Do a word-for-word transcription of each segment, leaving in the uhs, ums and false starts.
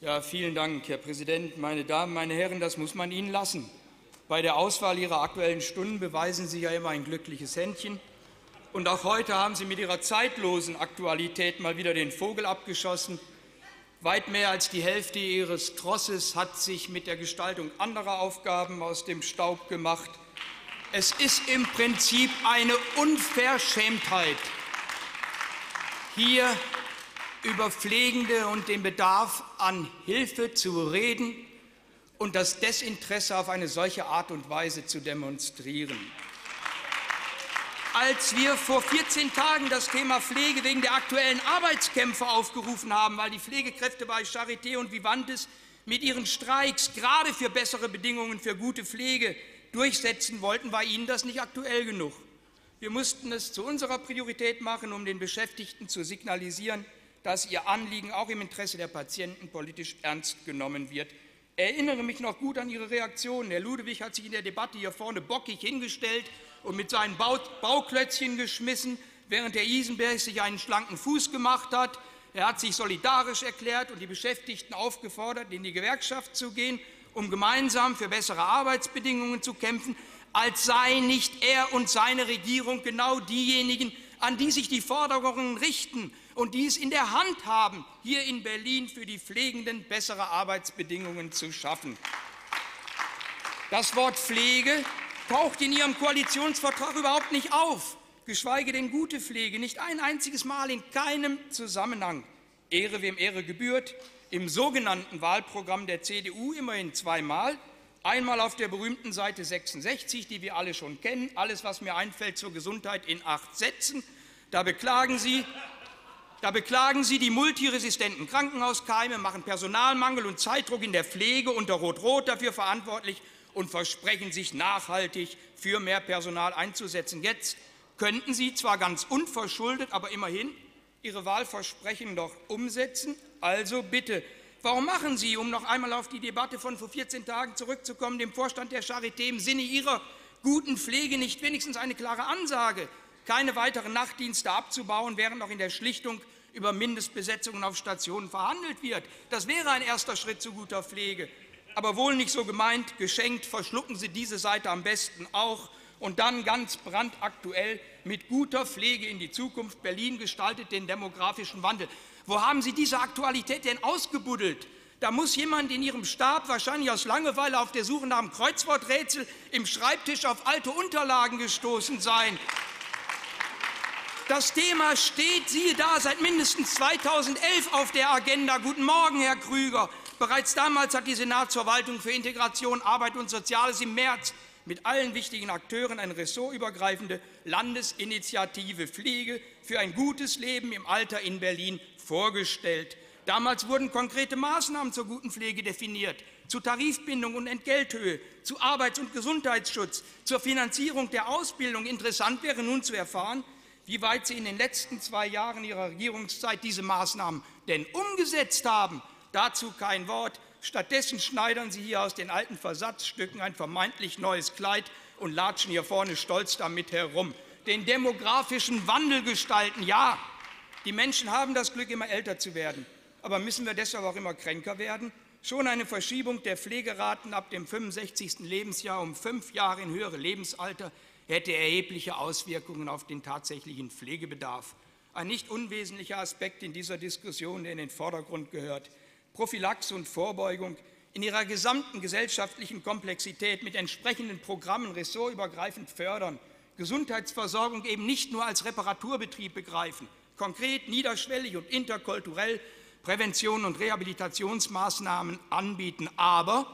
Ja, vielen Dank, Herr Präsident. Meine Damen, meine Herren, das muss man Ihnen lassen. Bei der Auswahl Ihrer Aktuellen Stunden beweisen Sie ja immer ein glückliches Händchen. Und auch heute haben Sie mit Ihrer zeitlosen Aktualität mal wieder den Vogel abgeschossen. Weit mehr als die Hälfte Ihres Trosses hat sich mit der Gestaltung anderer Aufgaben aus dem Staub gemacht. Es ist im Prinzip eine Unverschämtheit, hier über Pflegende und den Bedarf an Hilfe zu reden und das Desinteresse auf eine solche Art und Weise zu demonstrieren. Als wir vor vierzehn Tagen das Thema Pflege wegen der aktuellen Arbeitskämpfe aufgerufen haben, weil die Pflegekräfte bei Charité und Vivantes mit ihren Streiks gerade für bessere Bedingungen für gute Pflege durchsetzen wollten, war Ihnen das nicht aktuell genug. Wir mussten es zu unserer Priorität machen, um den Beschäftigten zu signalisieren, dass ihr Anliegen auch im Interesse der Patienten politisch ernst genommen wird. Ich erinnere mich noch gut an Ihre Reaktionen. Herr Ludewig hat sich in der Debatte hier vorne bockig hingestellt und mit seinen Bau Bauklötzchen geschmissen, während Herr Isenberg sich einen schlanken Fuß gemacht hat. Er hat sich solidarisch erklärt und die Beschäftigten aufgefordert, in die Gewerkschaft zu gehen, um gemeinsam für bessere Arbeitsbedingungen zu kämpfen, als sei nicht er und seine Regierung genau diejenigen, an die sich die Forderungen richten und die es in der Hand haben, hier in Berlin für die Pflegenden bessere Arbeitsbedingungen zu schaffen. Das Wort Pflege taucht in Ihrem Koalitionsvertrag überhaupt nicht auf, geschweige denn gute Pflege, nicht ein einziges Mal, in keinem Zusammenhang. Ehre wem Ehre gebührt, im sogenannten Wahlprogramm der C D U immerhin zweimal, einmal auf der berühmten Seite sechsundsechzig, die wir alle schon kennen, alles, was mir einfällt zur Gesundheit in acht Sätzen. Da beklagen Sie, da beklagen Sie die multiresistenten Krankenhauskeime, machen Personalmangel und Zeitdruck in der Pflege unter Rot-Rot dafür verantwortlich und versprechen sich nachhaltig für mehr Personal einzusetzen. Jetzt könnten Sie zwar ganz unverschuldet, aber immerhin Ihre Wahlversprechen doch umsetzen. Also bitte, warum machen Sie, um noch einmal auf die Debatte von vor vierzehn Tagen zurückzukommen, dem Vorstand der Charité im Sinne Ihrer guten Pflege nicht wenigstens eine klare Ansage, keine weiteren Nachtdienste abzubauen, während noch in der Schlichtung über Mindestbesetzungen auf Stationen verhandelt wird? Das wäre ein erster Schritt zu guter Pflege. Aber wohl nicht so gemeint, geschenkt, verschlucken Sie diese Seite am besten auch. Und dann ganz brandaktuell mit guter Pflege in die Zukunft. Berlin gestaltet den demografischen Wandel. Wo haben Sie diese Aktualität denn ausgebuddelt? Da muss jemand in Ihrem Stab wahrscheinlich aus Langeweile auf der Suche nach einem Kreuzworträtsel im Schreibtisch auf alte Unterlagen gestoßen sein. Das Thema steht, siehe da, seit mindestens zweitausendelf auf der Agenda. Guten Morgen, Herr Krüger. Bereits damals hat die Senatsverwaltung für Integration, Arbeit und Soziales im März mit allen wichtigen Akteuren eine ressortübergreifende Landesinitiative Pflege für ein gutes Leben im Alter in Berlin vorgestellt. Damals wurden konkrete Maßnahmen zur guten Pflege definiert, zu Tarifbindung und Entgelthöhe, zu Arbeits- und Gesundheitsschutz, zur Finanzierung der Ausbildung. Interessant wäre nun zu erfahren, wie weit Sie in den letzten zwei Jahren Ihrer Regierungszeit diese Maßnahmen denn umgesetzt haben. Dazu kein Wort. Stattdessen schneidern Sie hier aus den alten Versatzstücken ein vermeintlich neues Kleid und latschen hier vorne stolz damit herum. Den demografischen Wandel gestalten, ja, die Menschen haben das Glück, immer älter zu werden. Aber müssen wir deshalb auch immer kränker werden? Schon eine Verschiebung der Pflegeraten ab dem fünfundsechzigsten Lebensjahr um fünf Jahre in höhere Lebensalter hätte erhebliche Auswirkungen auf den tatsächlichen Pflegebedarf. Ein nicht unwesentlicher Aspekt in dieser Diskussion, der in den Vordergrund gehört. Prophylaxe und Vorbeugung in ihrer gesamten gesellschaftlichen Komplexität mit entsprechenden Programmen ressortübergreifend fördern, Gesundheitsversorgung eben nicht nur als Reparaturbetrieb begreifen, konkret, niederschwellig und interkulturell Prävention und Rehabilitationsmaßnahmen anbieten. Aber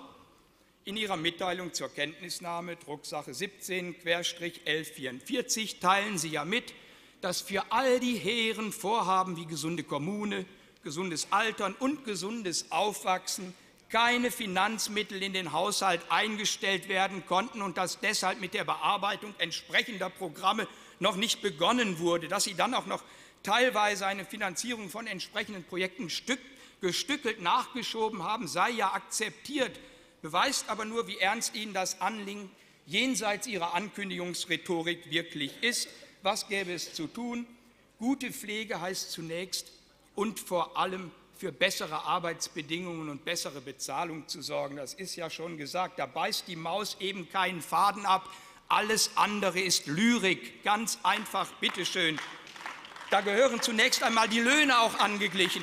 in Ihrer Mitteilung zur Kenntnisnahme, Drucksache siebzehn elf vierundvierzig, teilen Sie ja mit, dass für all die hehren Vorhaben wie gesunde Kommune, gesundes Altern und gesundes Aufwachsen keine Finanzmittel in den Haushalt eingestellt werden konnten und dass deshalb mit der Bearbeitung entsprechender Programme noch nicht begonnen wurde, dass Sie dann auch noch teilweise eine Finanzierung von entsprechenden Projekten stück, gestückelt nachgeschoben haben, sei ja akzeptiert, beweist aber nur, wie ernst Ihnen das Anliegen jenseits Ihrer Ankündigungsrhetorik wirklich ist. Was gäbe es zu tun? Gute Pflege heißt zunächst und vor allem für bessere Arbeitsbedingungen und bessere Bezahlung zu sorgen. Das ist ja schon gesagt, da beißt die Maus eben keinen Faden ab. Alles andere ist Lyrik, ganz einfach, bitteschön. Da gehören zunächst einmal die Löhne auch angeglichen.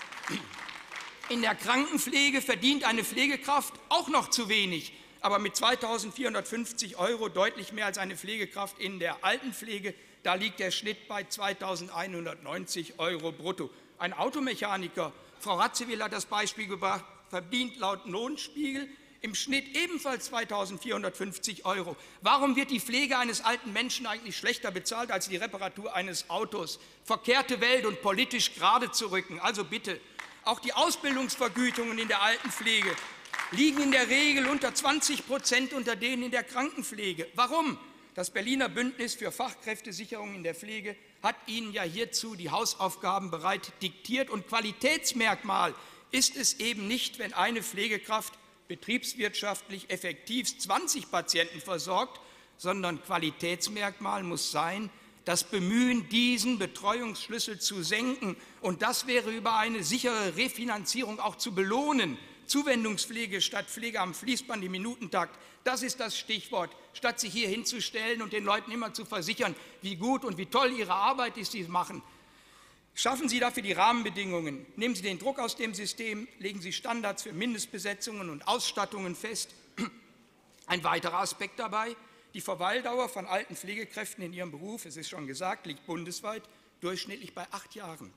In der Krankenpflege verdient eine Pflegekraft auch noch zu wenig, aber mit zweitausendvierhundertfünfzig Euro deutlich mehr als eine Pflegekraft in der Altenpflege. Da liegt der Schnitt bei zweitausendeinhundertneunzig Euro brutto. Ein Automechaniker, Frau Radziwiłł hat das Beispiel gebracht, verdient laut Lohnspiegel im Schnitt ebenfalls zweitausendvierhundertfünfzig Euro. Warum wird die Pflege eines alten Menschen eigentlich schlechter bezahlt als die Reparatur eines Autos? Verkehrte Welt und politisch gerade zu rücken. Also bitte, auch die Ausbildungsvergütungen in der Altenpflege liegen in der Regel unter zwanzig Prozent unter denen in der Krankenpflege. Warum? Das Berliner Bündnis für Fachkräftesicherung in der Pflege hat Ihnen ja hierzu die Hausaufgaben bereit diktiert. Und Qualitätsmerkmal ist es eben nicht, wenn eine Pflegekraft betriebswirtschaftlich effektiv zwanzig Patienten versorgt, sondern Qualitätsmerkmal muss sein, das Bemühen, diesen Betreuungsschlüssel zu senken. Und das wäre über eine sichere Refinanzierung auch zu belohnen. Zuwendungspflege statt Pflege am Fließband im Minutentakt, das ist das Stichwort, statt sich hier hinzustellen und den Leuten immer zu versichern, wie gut und wie toll ihre Arbeit ist, die sie machen. Schaffen Sie dafür die Rahmenbedingungen, nehmen Sie den Druck aus dem System, legen Sie Standards für Mindestbesetzungen und Ausstattungen fest. Ein weiterer Aspekt dabei, die Verweildauer von alten Pflegekräften in ihrem Beruf, es ist schon gesagt, liegt bundesweit durchschnittlich bei acht Jahren.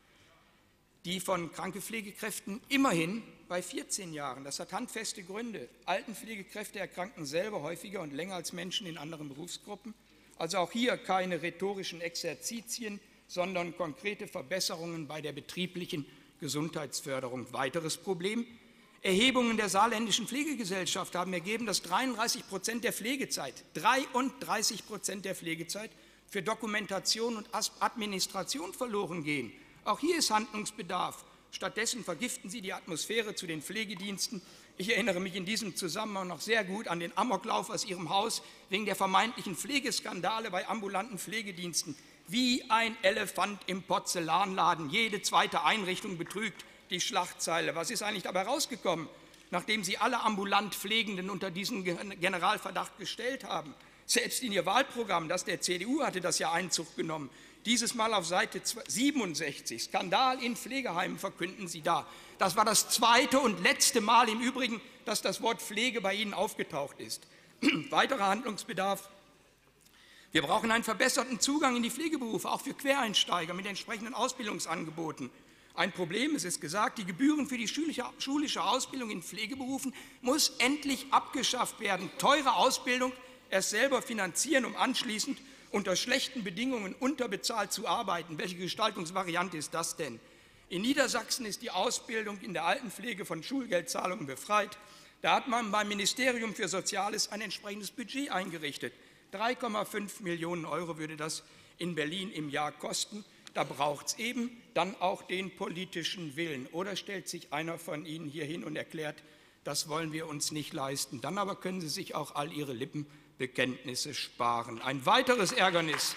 Die von Krankenpflegekräften immerhin bei vierzehn Jahren. Das hat handfeste Gründe. Altenpflegekräfte erkranken selber häufiger und länger als Menschen in anderen Berufsgruppen. Also auch hier keine rhetorischen Exerzitien, sondern konkrete Verbesserungen bei der betrieblichen Gesundheitsförderung. Weiteres Problem: Erhebungen der Saarländischen Pflegegesellschaft haben ergeben, dass dreiunddreißig Prozent der Pflegezeit, dreiunddreißig Prozent der Pflegezeit für Dokumentation und Administration verloren gehen. Auch hier ist Handlungsbedarf. Stattdessen vergiften Sie die Atmosphäre zu den Pflegediensten. Ich erinnere mich in diesem Zusammenhang noch sehr gut an den Amoklauf aus Ihrem Haus wegen der vermeintlichen Pflegeskandale bei ambulanten Pflegediensten. Wie ein Elefant im Porzellanladen. Jede zweite Einrichtung betrügt die Schlagzeile. Was ist eigentlich dabei rausgekommen, nachdem Sie alle ambulant Pflegenden unter diesen Generalverdacht gestellt haben? Selbst in Ihr Wahlprogramm, das der C D U hatte das ja Einzug genommen. Dieses Mal auf Seite siebenundsechzig, Skandal in Pflegeheimen verkünden Sie da. Das war das zweite und letzte Mal im Übrigen, dass das Wort Pflege bei Ihnen aufgetaucht ist. Weiterer Handlungsbedarf: Wir brauchen einen verbesserten Zugang in die Pflegeberufe, auch für Quereinsteiger mit entsprechenden Ausbildungsangeboten. Ein Problem, es ist gesagt, die Gebühren für die schulische, schulische Ausbildung in Pflegeberufen muss endlich abgeschafft werden. Teure Ausbildung erst selber finanzieren, um anschließend unter schlechten Bedingungen unterbezahlt zu arbeiten. Welche Gestaltungsvariante ist das denn? In Niedersachsen ist die Ausbildung in der Altenpflege von Schulgeldzahlungen befreit. Da hat man beim Ministerium für Soziales ein entsprechendes Budget eingerichtet. drei Komma fünf Millionen Euro würde das in Berlin im Jahr kosten. Da braucht es eben dann auch den politischen Willen. Oder stellt sich einer von Ihnen hier hin und erklärt, das wollen wir uns nicht leisten. Dann aber können Sie sich auch all Ihre Lippenbekenntnisse sparen. Ein weiteres Ärgernis: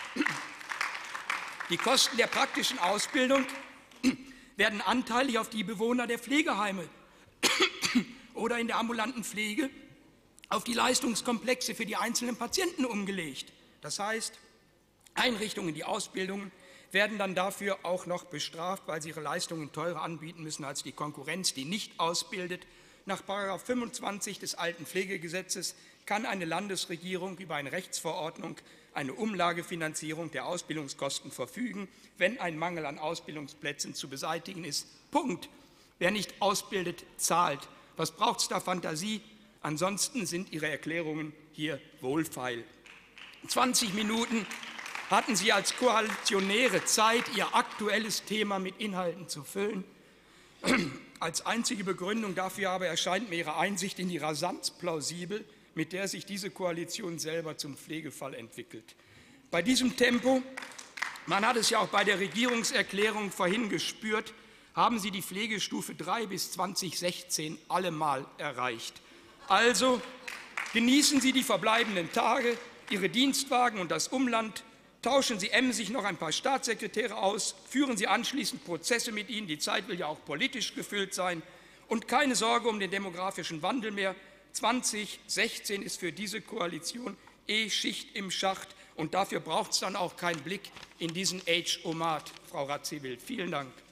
Die Kosten der praktischen Ausbildung werden anteilig auf die Bewohner der Pflegeheime oder in der ambulanten Pflege auf die Leistungskomplexe für die einzelnen Patienten umgelegt. Das heißt, Einrichtungen, die Ausbildungen werden dann dafür auch noch bestraft, weil sie ihre Leistungen teurer anbieten müssen als die Konkurrenz, die nicht ausbildet. Nach Paragraph fünfundzwanzig des Altenpflegegesetzes kann eine Landesregierung über eine Rechtsverordnung eine Umlagefinanzierung der Ausbildungskosten verfügen, wenn ein Mangel an Ausbildungsplätzen zu beseitigen ist. Punkt. Wer nicht ausbildet, zahlt. Was braucht es da? Fantasie? Ansonsten sind Ihre Erklärungen hier wohlfeil. zwanzig Minuten hatten Sie als Koalitionäre Zeit, Ihr aktuelles Thema mit Inhalten zu füllen. Als einzige Begründung dafür aber erscheint mir Ihre Einsicht in die Rasanz plausibel, mit der sich diese Koalition selber zum Pflegefall entwickelt. Bei diesem Tempo, man hat es ja auch bei der Regierungserklärung vorhin gespürt, haben Sie die Pflegestufe drei bis zweitausendsechzehn allemal erreicht. Also genießen Sie die verbleibenden Tage, Ihre Dienstwagen und das Umland Tauschen Sie emsig noch ein paar Staatssekretäre aus, führen Sie anschließend Prozesse mit ihnen, die Zeit will ja auch politisch gefüllt sein, und keine Sorge um den demografischen Wandel mehr. zweitausendsechzehn ist für diese Koalition eh Schicht im Schacht, und dafür braucht es dann auch keinen Blick in diesen Age-O-Mat, Frau Radziwiłł. Vielen Dank.